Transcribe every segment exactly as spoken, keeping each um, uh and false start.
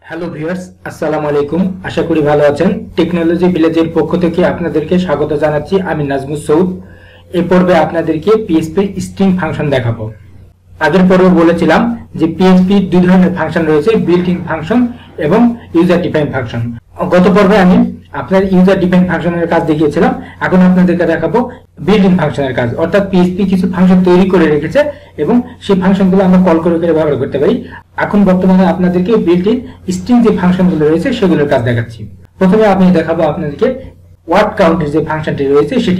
Hello viewers, আসসালামু আলাইকুম। আশা করি ভালো আছেন। টেকনোলজি ভিলেজের পক্ষ থেকে আপনাদেরকে স্বাগত জানাচ্ছি। আমি নাজমুস সৌদ। এই পর্বে আপনাদেরকে পিএইচপি স্ট্রিং ফাংশন দেখাবো। আগের পর্বে বলেছিলাম যে পিএইচপি দুই ধরনের ফাংশন রয়েছে, বিল্ট ইন ফাংশন এবং ইউজার ডিফাইন ফাংশন। গত পর্বে আমি আপনার ইউজার ডিফাইন ফাংশনের কাজ দেখিয়েছিলাম। এখন আপনাদেরকে দেখাবো বিল্ট ইন ফাংশনের কাজ, অর্থাৎ পিএইচপি কিছু ফাংশন তৈরি করে রেখেছে এবং সেই ফাংশনগুলো আমরা কল করে করে ব্যবহার করতে পারি। এখন বর্তমানে আপনাদেরকে বিল্ট ইন স্ট্রিং যে ফাংশনগুলো রয়েছে সেগুলোর কাজ দেখাচ্ছি। প্রথমে আমি দেখাবো আপনাদেরকে ওয়ার্ড কাউন্টের যে ফাংশনটি রয়েছে সেটি।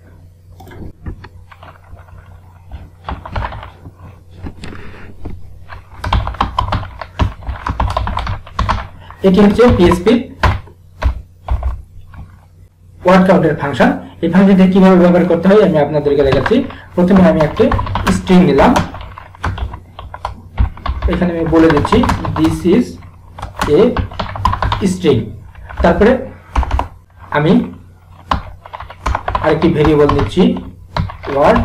এটি হচ্ছে পিএইচপি ওয়ার্ড কাউন্টের ফাংশন। এই ফাংশনটি কিভাবে ব্যবহার করতে হয় আমি আপনাদেরকে দেখাচ্ছি। প্রথমে আমি একটা স্ট্রিং নিলাম, এখানে আমি বলে দিচ্ছি দিস ইজ এ স্ট্রিং। তারপরে আমি আরেকটি ভেরিয়েবল দিচ্ছি ওয়ার্ড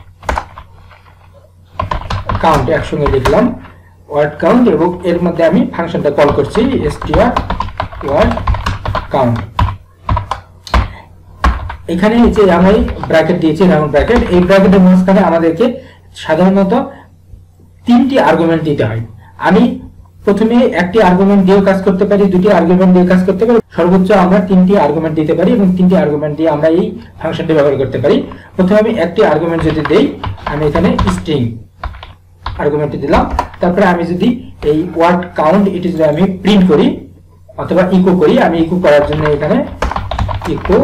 কাউন্ট, একসঙ্গে লিখলাম ওয়ার্ড কাউন্ট এবং এর মধ্যে আমি ফাংশনটা কল করছি str ওয়ার্ড কাউন্ট। এখানে যে আমি ব্র্যাকেট দিয়েছি রাউন্ড ব্র্যাকেট, এই ব্র্যাকেটের মাঝখানে আমাদেরকে সাধারণত তিনটি আর্গুমেন্ট দিতে হয়। আমি প্রথমে একটি আর্গুমেন্ট দিয়েও কাজ করতে পারি, দুটি আর্গুমেন্ট দিয়ে কাজ করতে পারি, সর্বোচ্চ আমরা তিনটি আর্গুমেন্ট দিতে পারি এবং তিনটি আর্গুমেন্ট দিয়ে আমরা এই ফাংশনটি ব্যবহার করতে পারি। প্রথমে আমি একটি আর্গুমেন্ট যদি দেই, আমি এখানে স্ট্রিং আর্গুমেন্টটি দিলাম। তারপরে আমি যদি এই ওয়ার্ড কাউন্ট এটি যদি আমি প্রিন্ট করি অথবা ইকো করি, আমি ইকো করার জন্য এখানে ইকো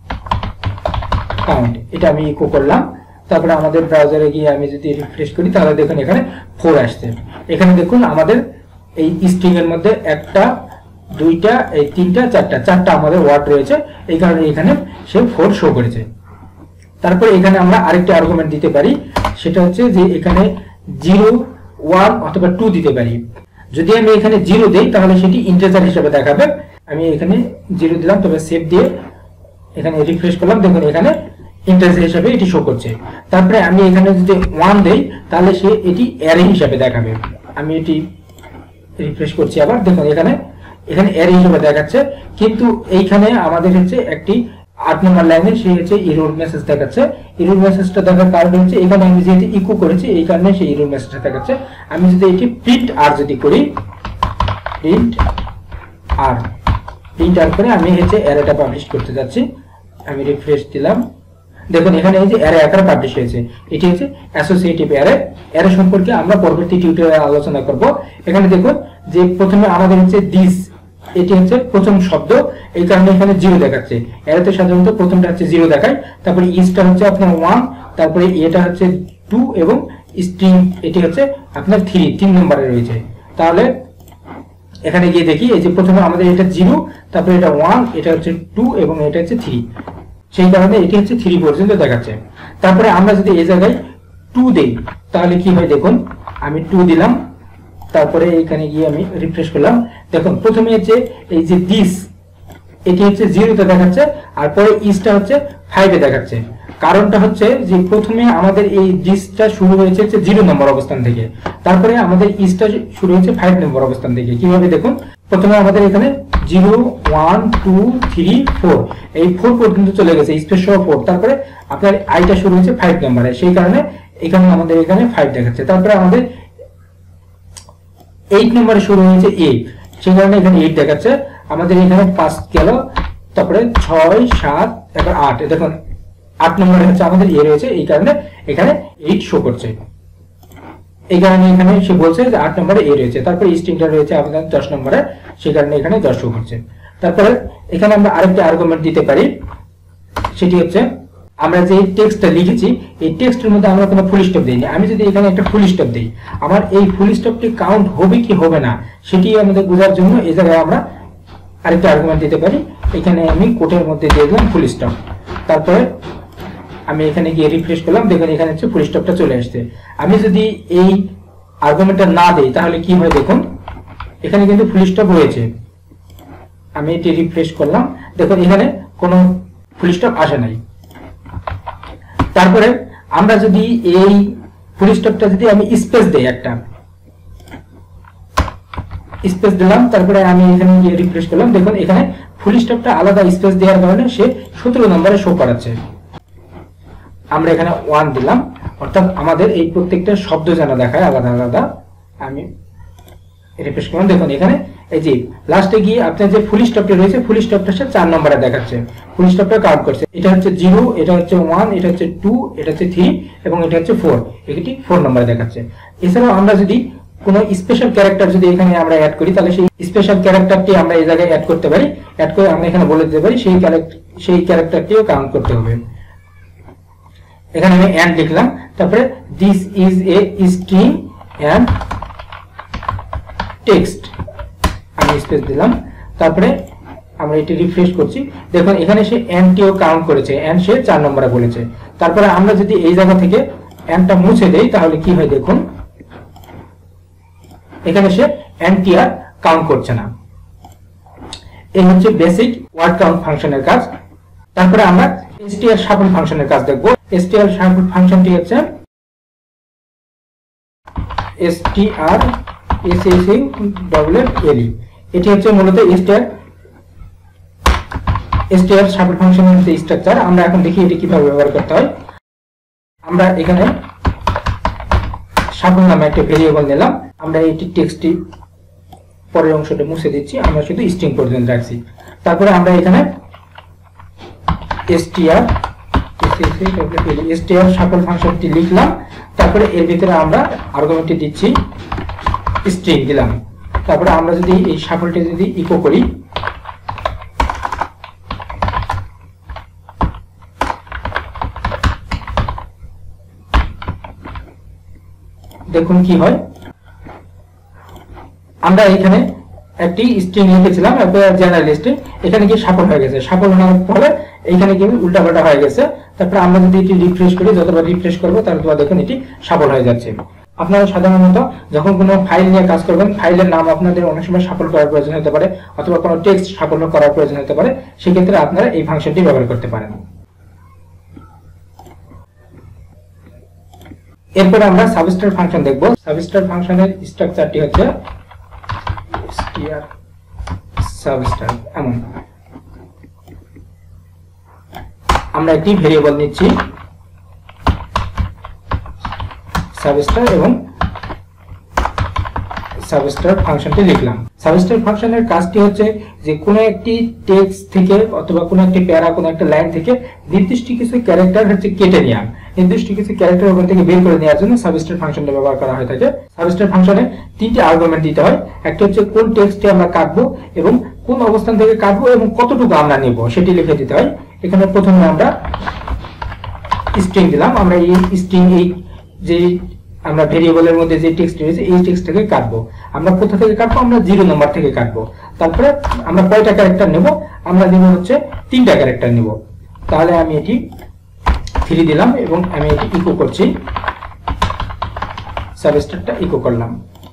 কাউন্ট এটা আমি ইকো করলাম। তারপরে আমাদের ব্রাউজারে গিয়ে আমি যদি রিফ্রেশ করি তাহলে দেখুন এখানে ফোর আসছে। এখানে দেখুন আমাদের এই স্ট্রিং এর মধ্যে একটা দুইটা এই তিনটা চারটা চারটা আমাদের ওয়ার্ড রয়েছে, এই কারণে এখানে সে ফোর শো করেছে। তারপরে এখানে আমরা আরেকটা আর্গুমেন্ট দিতে পারি, সেটা হচ্ছে যে এখানে জিরো ওয়ান অথবা টু দিতে পারি। যদি আমি এখানে জিরো দেই তাহলে সেটি ইন্টিজার হিসেবে দেখাবে। আমি এখানে জিরো দিলাম, তবে সেভ দিয়ে এখানে রিফ্রেশ করলাম, দেখুন এখানে ইন্টিজার হিসেবে এটি শো করছে। তারপরে আমি এখানে যদি ওয়ান দেই তাহলে সে এটি অ্যারে হিসেবে দেখাবে। আমি এটি রিফ্রেশ করছি আবার, দেখুন এখানে এখানে অ্যারে হিসেবে দেখাচ্ছে, কিন্তু এইখানে আমাদের হচ্ছে একটি আট নম্বর লাইনে সে হচ্ছে এরর মেসেজ দেখাচ্ছে। এরর মেসেজটা দেখার কারণ হচ্ছে এখানে আমি যেহেতু ইকো করেছি এই কারণে সেই এরর মেসেজটা দেখাচ্ছে। আমি যদি এটি প্রিন্ট আর যদি করি, প্রিন্ট আর প্রিন্ট আর করে আমি হচ্ছে অ্যারেটা পাবলিশ করতে যাচ্ছি। আমি রিফ্রেশ দিলাম, দেখুন এখানে এই যে অ্যারে আকারে পাবলিশ হয়েছে। এটি হচ্ছে অ্যাসোসিয়েটিভ অ্যারে। অ্যারে সম্পর্কে আমরা পরবর্তী টিউটোরিয়ালে আলোচনা করব। এখানে দেখুন যে প্রথমে আমাদের হচ্ছে দিস, এটি হচ্ছে প্রথম শব্দ, এই কারণে এখানে জিরো দেখাচ্ছে। অ্যারেতে সাধারণত প্রথমটা হচ্ছে জিরো দেখায়, তারপরে ইসটা হচ্ছে আপনার ওয়ান, তারপরে এটা হচ্ছে টু এবং স্ট্রিং এটি হচ্ছে আপনার থ্রি, তিন নম্বরে রয়েছে। তাহলে এখানে গিয়ে দেখি এই যে প্রথমে আমাদের এটা জিরো, তারপরে এটা ওয়ান, এটা হচ্ছে টু এবং এটা হচ্ছে থ্রি, সেই কারণে এটি হচ্ছে থ্রি পর্যন্ত দেখাচ্ছে। তারপরে আমরা যদি এই জায়গায় টু দেই তাহলে কি হয়, দেখুন আমি টু দিলাম, তারপরে এখানে গিয়ে আমি রিফ্রেশ করলাম, দেখুন প্রথমে হচ্ছে এই যে দিস এটি হচ্ছে জিরোতে দেখাচ্ছে আর পরে ইসটা হচ্ছে ফাইভে দেখাচ্ছে। কারণটা হচ্ছে যে প্রথমে আমাদের এই দিসটা শুরু হয়েছে হচ্ছে জিরো নম্বর অবস্থান থেকে, তারপরে আমাদের ইসটা শুরু হয়েছে ফাইভ নম্বর অবস্থান থেকে। কিভাবে দেখুন, প্রথমে আমাদের এখানে zero one two three four এই ফোর পর্যন্ত চলে গেছে স্পেস সহ ফোর, তারপরে আপনার আইটা শুরু হয়েছে ফাইভ নম্বরে, সেই কারণে এখানে আমাদের এখানে ফাইভ দেখাচ্ছে। তারপরে আমাদের এইট নম্বরে শুরু হয়েছে এ, সেই কারণে এখানে এইট দেখাচ্ছে। আমাদের এখানে পাঁচ গেল, তারপরে ছয় সাত এবার আট, দেখুন আট নম্বরে হচ্ছে আমাদের এ রয়েছে, এই কারণে এখানে এইট শো করছে। এই কারণে এখানে সে বলছে যে আট নম্বরে এ রয়েছে। তারপরে স্ট্রিংটা রয়েছে আমাদের দশ নম্বরে, সেই কারণে এখানে দশ শো করছে। তারপরে এখানে আমরা আরেকটা আর্গুমেন্ট দিতে পারি, সেটি হচ্ছে আমরা যে টেক্সটটা লিখেছি এই টেক্সটের মধ্যে আমরা কোনো ফুল স্টপ দিইনি। আমি যদি এখানে একটা ফুল স্টপ দিই, আমার এই ফুল স্টপটি কাউন্ট হবে কি হবে না সেটি আমাদের বোঝার জন্য এই জায়গায় আমরা আরেকটা আর্গুমেন্ট দিতে পারি। এখানে আমি কোটের মধ্যে দিয়ে দিলাম ফুল স্টপ, তারপরে আমি এখানে গিয়ে রিফ্রেশ করলাম, দেখুন এখানে হচ্ছে ফুল স্টপটা চলে আসছে। আমি যদি এই আর্গুমেন্টটা না দেই তাহলে কি হয়, দেখুন এখানে কিন্তু ফুল স্টপ রয়েছে। আমি এটি রিফ্রেশ করলাম, দেখুন এখানে কোনো ফুল স্টপ আসে নাই। তারপরে আমরা যদি এই ফুল স্টপটা যদি আমি স্পেস দেই একটা, স্পেস দিলাম, তারপরে আমি এখানে গিয়ে রিফ্রেশ করলাম, দেখুন এখানে ফুল স্টপটা আলাদা স্পেস দেওয়ার কারণে সে সতেরো নম্বরে শো করাচ্ছে। আমরা এখানে ওয়ান দিলাম, অর্থাৎ আমাদের এই প্রত্যেকটা শব্দ যেন দেখায় আলাদা আলাদা। আমি রিফ্রেশ করলাম, দেখুন এখানে এই যে লাস্টে গিয়ে আপনার যে ফুল স্টপটা রয়েছে ফুল স্টপটা সে চার নম্বরে দেখাচ্ছে, ফুল স্টপটা কাউন্ট করছে। এটা হচ্ছে জিরো, এটা হচ্ছে ওয়ান, এটা হচ্ছে টু, এটা হচ্ছে থ্রি এবং এটা হচ্ছে ফোর, এটি ফোর নম্বরে দেখাচ্ছে। এছাড়াও আমরা যদি কোনো স্পেশাল ক্যারেক্টার যদি এখানে আমরা অ্যাড করি, তাহলে সেই স্পেশাল ক্যারেক্টারটি আমরা এই জায়গায় অ্যাড করতে পারি। অ্যাড করে আমরা এখানে বলে দিতে পারি সেই ক্যারেক্টার সেই ক্যারেক্টারটিও কাউন্ট করতে হবে। এখানে আমি এন্ড লিখলাম, তারপরে this is a string and text আমি স্পেস দিলাম, তারপরে আমরা এটি রিফ্রেশ করছি, দেখুন এখানে সে এন্ডটিও কাউন্ট করেছে, এন্ড সে চার নম্বরে বলেছে। তারপরে আমরা যদি এই জায়গা থেকে এন্ডটা মুছে দেই তাহলে কি হয়, দেখুন এখানে সে এন্ডটি আর কাউন্ট করছে না। এই হচ্ছে বেসিক ওয়ার্ড কাউন্ট ফাংশনের কাজ। তারপরে আমরা str shuffle ফাংশনের কাজ দেখব। str shuffle ফাংশনটি হচ্ছে str shuffle, এটি হচ্ছে মূলত str str shuffle ফাংশনের যে স্ট্রাকচার। আমরা এখন দেখি এটি কিভাবে ব্যবহার করতে হয়। আমরা এখানে shuffle নামে একটা ভেরিয়েবল নিলাম, আমরা এটি টেক্সটটি পরের অংশটা মুছে দিচ্ছি, আমরা শুধু স্ট্রিং পর্যন্ত রাখছি। তারপরে আমরা এখানে str str shuffle ফাংশনটি লিখলাম, তারপরে এর ভিতরে আমরা আর্গুমেন্টটি দিচ্ছি, স্ট্রিং দিলাম। তারপরে আমরা যদি এই শাফলটি যদি ইকো করি, দেখুন কি হয়, আমরা এখানে একটি স্ট্রিং লিখেছিলাম জেনারেলিস্টে, এখানে কি শাফল হয়ে গেছে, শাফল হওয়ার পরে এইখানে কি উল্টাপাল্টা হয়ে গেছে। তারপরে আমরা যদি এটি রিফ্রেশ করি, যতবার রিফ্রেশ করবো ততবার দেখুন এটি শাফল হয়ে যাচ্ছে। আপনারা সাধারণত যখন কোনো ফাইল নিয়ে কাজ করবেন, ফাইলের নাম আপনাদের অনেক সময় শাফল করার প্রয়োজন হতে পারে, অথবা কোনো টেক্সট শাফল করার প্রয়োজন হতে পারে, সেক্ষেত্রে আপনারা এই ফাংশনটি ব্যবহার করতে পারেন। এরপরে আমরা সাবস্টার ফাংশন দেখব। সাবস্টার ফাংশনের স্ট্রাকচারটি হচ্ছে str সাবস্টার। এমন আমরা একটি ভেরিয়েবল নিচ্ছি সাবস্টার এবং সাবস্টার ফাংশনটি লিখলাম। সাবস্টার ফাংশনের কাজটি হচ্ছে যে কোনো একটি টেক্সট থেকে অথবা কোনো একটি প্যারা, কোনো একটা লাইন থেকে নির্দিষ্ট কিছু ক্যারেক্টার হচ্ছে কেটে নেওয়া, নির্দিষ্ট কিছু ক্যারেক্টার ওখান থেকে বের করে নেওয়ার জন্য সাবস্টার ফাংশনটা ব্যবহার করা হয়ে থাকে। সাবস্টার ফাংশনে তিনটি আর্গুমেন্ট দিতে হয়, একটা হচ্ছে কোন টেক্সটে আমরা কাটবো এবং কোন অবস্থান থেকে কাটবো এবং কতটুকু আমরা নেব সেটি লিখে দিতে হয়। এখানে প্রথমে আমরা স্ট্রিং দিলাম, আমরা এই স্ট্রিং এই যে আমরা ভেরিয়েবলের মধ্যে যে টেক্সট রয়েছে এই টেক্সটটাকে কাটবো। আমরা কোথা থেকে কাটবো, আমরা জিরো নম্বর থেকে কাটবো। তারপরে আমরা কয়টা ক্যারেক্টার নেব, আমরা নেব হচ্ছে তিনটা ক্যারেক্টার নেব। তাহলে আমি এটি থ্রি দিলাম এবং আমি এটি ইকো করছি, সাবস্টারটা ইকো করলাম।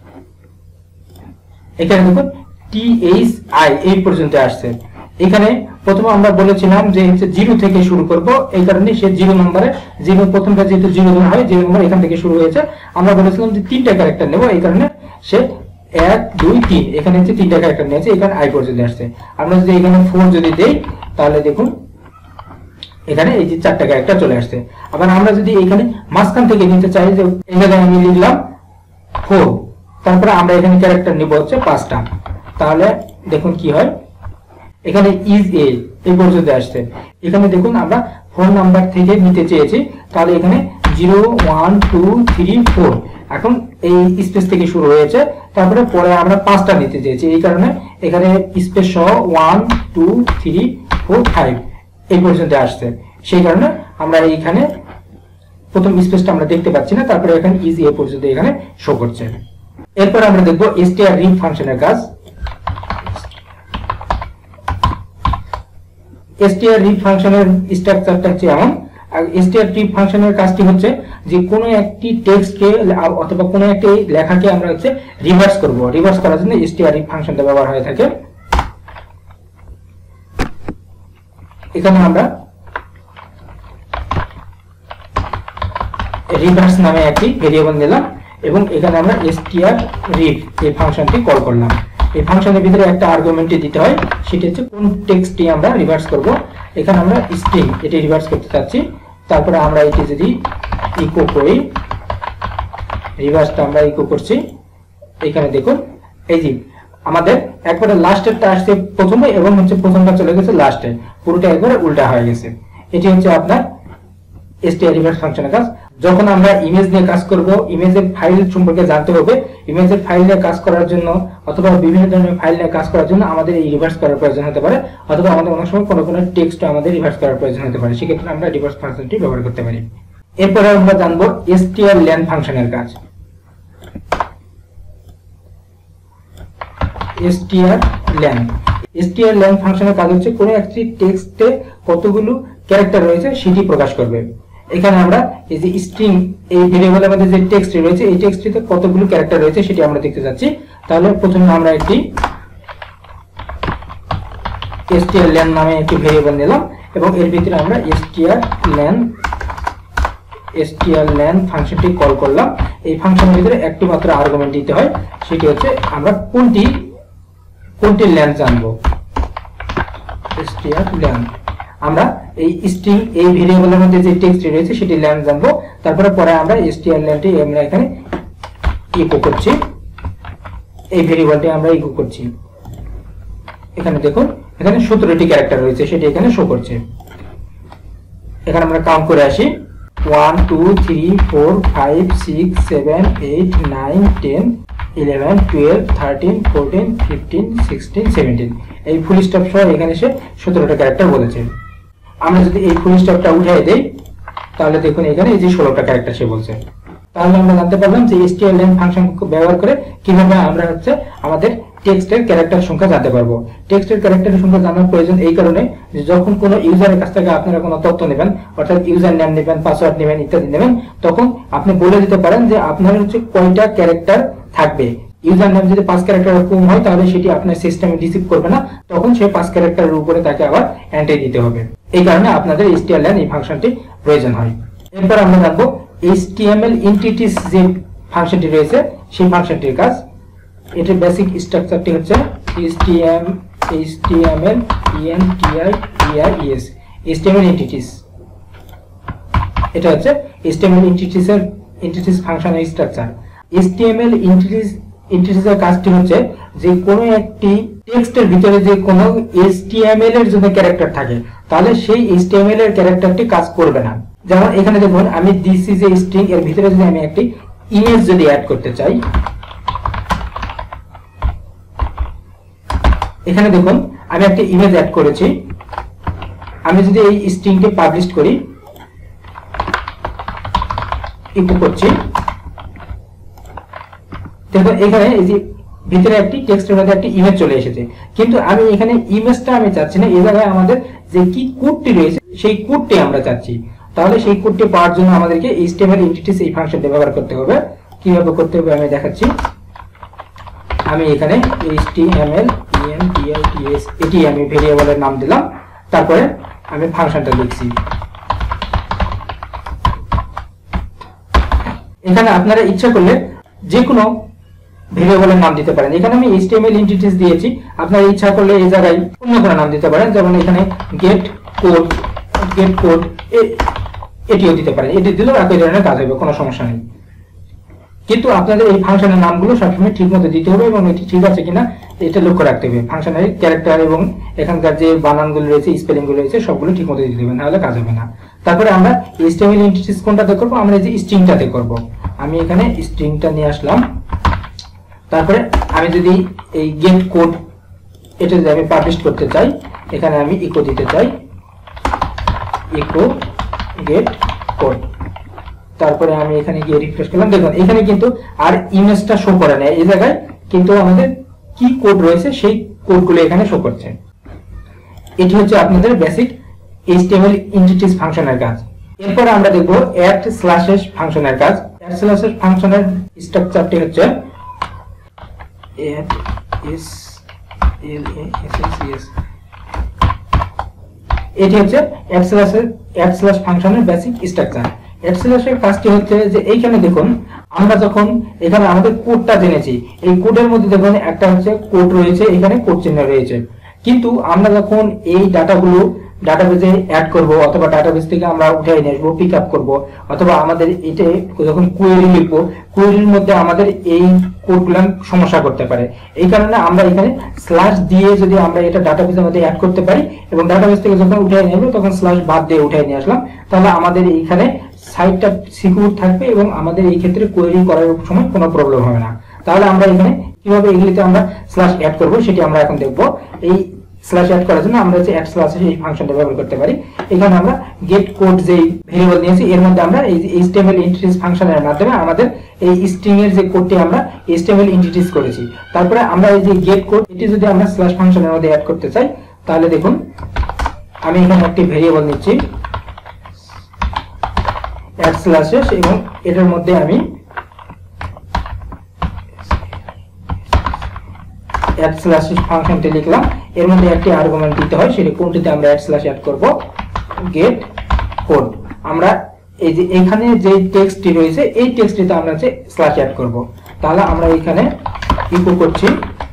এখানে দেখুন টি এইচ আই এই পর্যন্ত আসছে। এখানে প্রথমে আমরা বলেছিলাম যে হচ্ছে জিরো থেকে শুরু করব, এই কারণে সে জিরো নম্বরে, জিরো প্রথমটা যেহেতু জিরো ধরা হয়, জিরো নম্বর এখান থেকে শুরু হয়েছে। আমরা বলেছিলাম যে তিনটা ক্যারেক্টার নেব, এই কারণে সে এক দুই তিন এখানে হচ্ছে তিনটা ক্যারেক্টার নিয়েছে, এখানে আই পর্যন্ত আসছে। আমরা যদি এখানে ফোর যদি দেই তাহলে দেখুন এখানে এই যে চারটা ক্যারেক্টার চলে আসছে। আবার আমরা যদি এখানে মাঝখান থেকে নিতে চাই, যে এখানে আমি লিখলাম ফোর, তারপরে আমরা এখানে ক্যারেক্টার নিব হচ্ছে পাঁচটা, তাহলে দেখুন কি হয়, এখানে ইজ এ এই পর্যন্ত আসছে। এখানে দেখুন আমরা ফোন নাম্বার থেকে নিতে চেয়েছি, তাহলে এখানে zero one two three four, এখন এই স্পেস থেকে শুরু হয়েছে, তারপরে পরে আমরা পাঁচটা নিতে চেয়েছি, এই কারণে এখানে স্পেস সহ one two three four five এই পর্যন্ত আসছে। সেই কারণে আমরা এইখানে প্রথম স্পেসটা আমরা দেখতে পাচ্ছি না, তারপরে এখানে ইজ এ পর্যন্ত এখানে শো করছে। এরপর আমরা দেখবো strread ফাংশনের কাজ। strread ফাংশনের স্ট্রাকচারটা হচ্ছে এমন, আর strread ফাংশনের কাজটি হচ্ছে যে কোনো একটি টেক্সটকে অথবা কোনো একটি লেখাকে আমরা হচ্ছে রিভার্স করব। রিভার্স করার জন্য strread ফাংশনটা ব্যবহার হয়ে থাকে। এখানে আমরা রিভার্স নামে একটি ভেরিয়েবল নিলাম এবং এখানে আমরা strread এই ফাংশনটি কল করলাম। এই ফাংশনের ভিতরে একটা আর্গুমেন্ট দিতে হয়, সেটা হচ্ছে কোন টেক্সটটি আমরা রিভার্স করব। এখানে আমরা স্ট্রিং এটি রিভার্স করতে চাচ্ছি, তারপরে আমরা এটি যদি ইকো করি, রিভার্সটা আমরা ইকো করছি, এখানে দেখুন এই যে আমাদের একবারে লাস্টেরটা আসছে প্রথমে এবং হচ্ছে প্রথমটা চলে গেছে লাস্টে, পুরোটা একবারে উল্টা হয়ে গেছে। এটি হচ্ছে আপনার str রিভার্স ফাংশনের কাজ। যখন আমরা ইমেজ নিয়ে কাজ করব, ইমেজের ফাইল সম্পর্কে জানতে হবে, ইমেজের ফাইল নিয়ে কাজ করার জন্য অথবা বিভিন্ন ধরনের ফাইল নিয়ে কাজ করার জন্য আমাদের এই রিভার্স করার প্রয়োজন হতে পারে, অথবা আমাদের অনেক সময় কোনো কোনো টেক্সট আমাদের রিভার্স করার প্রয়োজন হতে পারে, সেক্ষেত্রে আমরা রিভার্স ফাংশনটি ব্যবহার করতে পারি। এরপরে আমরা জানবো strlen ফাংশনের কাজ। strlen strlen ফাংশনের কাজ হচ্ছে কোনো একটি টেক্সটে কতগুলো ক্যারেক্টার রয়েছে সেটি প্রকাশ করবে। এখানে আমরা এই যে স্ট্রিং এই ভেরিয়েবলের মধ্যে যে টেক্সট রয়েছে এই টেক্সটিতে কতগুলো ক্যারেক্টার রয়েছে সেটি আমরা দেখতে যাচ্ছি। তাহলে প্রথমে আমরা একটি strlen নামে একটি ভেরিয়েবল নিলাম এবং এর ভিতরে আমরা strlen strlen ফাংশনটি কল করলাম। এই ফাংশনের ভিতরে একটি মাত্র আর্গুমেন্ট দিতে হয়, সেটি হচ্ছে আমরা কোনটি কোনটি লেন জানবো, strlen। আমরা এই স্ট্রিং এই ভেরিয়েবলের মধ্যে যে টেক্সট রয়েছে সেটি লেন জানবো, তারপরে পরে আমরা strlenটি আমরা এখানে ইকো করছি, এই ভেরিয়েবলটি আমরা ইকো করছি। এখানে দেখুন এখানে সতেরোটি ক্যারেক্টার রয়েছে সেটি এখানে শো করছে। এখানে আমরা কাউন্ট করে আসি, one two three four five six seven eight nine ten eleven twelve thirteen fourteen fifteen sixteen seventeen, এই ফুল স্টপ সহ এখানে সে সতেরোটা ক্যারেক্টার বলেছে। আমরা যদি এই ফুল স্টপটা উঠিয়ে দেই তাহলে দেখুন এখানে এই যে ষোলোটা ক্যারেক্টার সে বলছে। তাহলে আমরা জানতে পারলাম যে strlen ফাংশন ব্যবহার করে কিভাবে আমরা হচ্ছে আমাদের টেক্সটের ক্যারেক্টার সংখ্যা জানতে পারবো। টেক্সটের ক্যারেক্টারের সংখ্যা জানার প্রয়োজন এই কারণে যে যখন কোনো ইউজারের কাছ থেকে আপনারা কোনো তথ্য নেবেন, অর্থাৎ ইউজার নেম নেবেন, পাসওয়ার্ড নেবেন ইত্যাদি নেবেন, তখন আপনি বলে দিতে পারেন যে আপনার হচ্ছে কয়টা ক্যারেক্টার থাকবে। ইউজার নেম যদি পাঁচ ক্যারেক্টারের কম হয় তাহলে সেটি আপনার সিস্টেমে রিসিভ করবে না, তখন সেই পাঁচ ক্যারেক্টারের উপরে তাকে আবার এন্ট্রি দিতে হবে। এই কারণে আপনাদের strlen এই ফাংশনটি প্রয়োজন হয়। এরপর আমরা জানবো html entities যে ফাংশনটি রয়েছে সেই ফাংশনটির কাজ। এটার বেসিক স্ট্রাকচারটি হচ্ছে html html entities html entities। এটা হচ্ছে html entities এর entities ফাংশনের স্ট্রাকচার। html entities entities এর কাজটি হচ্ছে যে কোনো একটি টেক্সটের ভিতরে যে কোনো html এর জন্য ক্যারেক্টার থাকে তাহলে সেই html এর ক্যারেক্টারটি কাজ করবে না। যেমন এখানে দেখুন আমি দিস ইজ এ স্ট্রিং এর ভিতরে যদি আমি একটি ইমেজ যদি অ্যাড করতে চাই, এখানে দেখুন আমি একটা ইমেজ অ্যাড করেছি। আমি যদি এই স্ট্রিংটি পাবলিশ করি, ইকো করছি, দেখুন এখানে এই যে ভিতরে একটি টেক্সটের মধ্যে একটি ইমেজ চলে এসেছে, কিন্তু আমি এখানে ইমেজটা আমি চাচ্ছি না, এই জায়গায় আমাদের যে কি কোডটি রয়েছে সেই কোডটি আমরা চাচ্ছি। তাহলে সেই কোডটি পাওয়ার জন্য আমাদেরকে html entities এই ফাংশনটি ব্যবহার করতে হবে। কিভাবে করতে হবে আমি দেখাচ্ছি। আমি এখানে html entities এটি আমি ভেরিয়েবলের নাম দিলাম, তারপরে আমি ফাংশনটা লিখছি। এখানে আপনারা ইচ্ছা করলে যে কোনো ভেরিয়েবলের নাম দিতে পারেন। এখানে আমি html entities দিয়েছি, আপনারা ইচ্ছা করলে এই জায়গায় অন্য কোনো নাম দিতে পারেন, যেমন এখানে get code get code এটিও দিতে পারেন। এটি দিলেও একই ধরনের কাজ হবে, কোনো সমস্যা নেই। কিন্তু আপনাদের এই ফাংশনের নামগুলো সবসময় ঠিক মতো দিতে হবে এবং এটি ঠিক আছে কিনা এটা লক্ষ্য রাখতে হবে। ফাংশনের ক্যারেক্টার এবং এখানকার যে বানানগুলো রয়েছে, স্পেলিংগুলো রয়েছে সবগুলো ঠিক মতো দিতে হবে, নাহলে কাজ হবে না। তারপরে আমরা html entities কোনটাতে করব, আমরা এই যে স্ট্রিংটাতে করব। আমি এখানে স্ট্রিংটা নিয়ে আসলাম, তারপরে আমি যদি এই গেট কোড এটা যদি আমি পাবলিশ করতে চাই, এখানে আমি ইকো দিতে চাই, ইকো গেট কোড। তারপরে আমি এখানে গিয়ে রিফ্রেশ করলাম, দেখুন এখানে কিন্তু আর ইমেজটা শো করে না, এই জায়গায় কিন্তু আমাদের কি কোড রয়েছে সেই কোডগুলো এখানে শো করছে। এটি হচ্ছে আপনাদের বেসিক html entities ফাংশনের কাজ। এরপর আমরা দেখব add slashes ফাংশনের কাজ। add slashes ফাংশনের স্ট্রাকচারটি হচ্ছে add s l a s s s। এটি হচ্ছে add slash add slash ফাংশনের বেসিক স্ট্রাকচার। অ্যাড স্ল্যাশের কাজটি হচ্ছে যে এইখানে দেখুন আমরা যখন এখানে আমাদের কোডটা জেনেছি, এই কোডের মধ্যে দেখুন একটা হচ্ছে কোড রয়েছে, এখানে কোড চিহ্ন রয়েছে, কিন্তু আমরা যখন এই ডাটাগুলো ডাটাবেজে অ্যাড করব অথবা ডাটাবেজ থেকে আমরা উঠে নিয়ে আসবো, পিক আপ করবো, অথবা আমাদের এটা যখন কোয়েরি লিখবো, কোয়েরির মধ্যে আমাদের এই কোডগুলো সমস্যা করতে পারে। এই কারণে আমরা এখানে স্ল্যাশ দিয়ে যদি আমরা এটা ডাটাবেজের মধ্যে অ্যাড করতে পারি এবং ডাটাবেজ থেকে যখন উঠে নিয়ে আসবো তখন স্ল্যাশ বাদ দিয়ে উঠে নিয়ে আসলাম, তাহলে আমাদের এইখানে সাইটটা সিকিউর থাকবে এবং আমাদের এই ক্ষেত্রে কোয়েরি করার সময় কোনো প্রবলেম হবে না। তাহলে আমরা এখানে কিভাবে এগুলিতে আমরা স্ল্যাশ অ্যাড করব সেটি আমরা এখন দেখব। এই স্ল্যাশ অ্যাড করার জন্য আমরা যে অ্যাড স্ল্যাশ এই ফাংশনটা ব্যবহার করতে পারি। এখানে আমরা গেট কোড যে ভেরিয়েবল নিয়েছি এর মধ্যে আমরা এই এইচটিএমএল এন্টিটিস ফাংশনের মাধ্যমে আমাদের এই স্ট্রিং এর যে কোডটি আমরা এইচটিএমএল এন্টিটিস করেছি, তারপরে আমরা এই যে গেট কোড এটি যদি আমরা স্ল্যাশ ফাংশনের মধ্যে অ্যাড করতে চাই, তাহলে দেখুন আমি এখানে একটি ভেরিয়েবল নিচ্ছি অ্যাড স্ল্যাশেস এবং এটার মধ্যে আমি অ্যাড স্ল্যাশ ফাংশনটি লিখলাম। এর মধ্যে একটি আর্গুমেন্ট দিতে হয়, সেটা কোনটিতে আমরা অ্যাড স্ল্যাশ অ্যাড করব, গেট কোড। আমরা এই যে এখানে যে টেক্সটটি রয়েছে এই টেক্সটটিতে আমরা হচ্ছে স্ল্যাশ অ্যাড করব। তাহলে আমরা এখানে ইকো করছি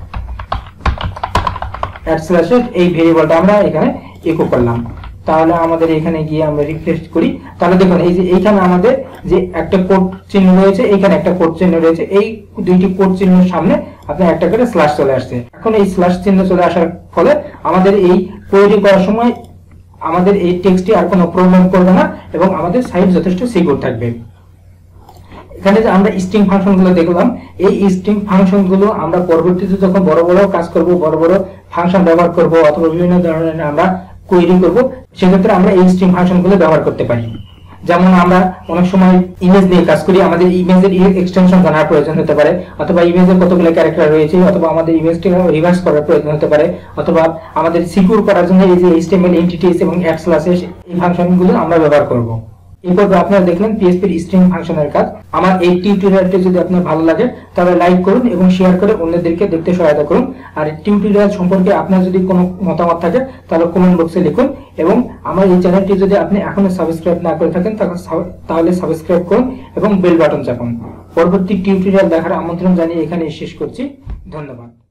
অ্যাড স্ল্যাশ এই ভেরিয়েবলটা আমরা এখানে ইকো করলাম। তাহলে আমাদের এখানে গিয়ে আমরা রিফ্রেশ করি, তাহলে দেখুন এই যে এইখানে আমাদের যে একটা কোড চিহ্ন রয়েছে, এখানে একটা কোড চিহ্ন রয়েছে, এই দুইটি কোড চিহ্নের সামনে আপনার একটা করে স্ল্যাশ চলে আসছে। এখন এই স্ল্যাশ চিহ্ন চলে আসার ফলে আমাদের এই কোয়েরি করার সময় আমাদের এই টেক্সটটি আর কোনো প্রবলেম করবে না এবং আমাদের সাইট যথেষ্ট সিকিউর থাকবে। এখানে যে আমরা স্ট্রিং ফাংশনগুলো দেখলাম, এই স্ট্রিং ফাংশনগুলো আমরা পরবর্তীতে যখন বড় বড় কাজ করব, বড় বড় ফাংশন ব্যবহার করব অথবা বিভিন্ন ধরনের আমরা কোয়েরি করব, সেক্ষেত্রে আমরা এই স্ট্রিং ফাংশনগুলো ব্যবহার করতে পারি। যেমন আমরা অনেক সময় ইমেজ নিয়ে কাজ করি, আমাদের ইমেজের এক্সটেনশন জানার প্রয়োজন হতে পারে, অথবা ইমেজের কতগুলো ক্যারেক্টার রয়েছে, অথবা আমাদের ইমেজটি রিভার্স করার প্রয়োজন হতে পারে, অথবা আমাদের সিকিউর করার জন্য এই যে এইচটিএমএল এন্টিটিস এবং অ্যাড স্ল্যাশেস এই ফাংশনগুলো আমরা ব্যবহার করব। এরপর আপনারা দেখলেন পিএইচপি এর স্ট্রিং ফাংশনের কাজ। আমার এই টিউটোরিয়ালটি যদি আপনার ভালো লাগে তাহলে লাইক করুন এবং শেয়ার করে অন্যদেরকে দেখতে সহায়তা করুন। আর এই টিউটোরিয়াল সম্পর্কে আপনার যদি কোনো মতামত থাকে তাহলে কমেন্ট বক্সে লিখুন এবং আমার এই চ্যানেলটি যদি আপনি এখনো সাবস্ক্রাইব না করে থাকেন তাহলে সাবস্ক্রাইব করুন এবং বেল বাটন চাপুন। পরবর্তী টিউটোরিয়াল দেখার আমন্ত্রণ জানিয়ে এখানে শেষ করছি। ধন্যবাদ।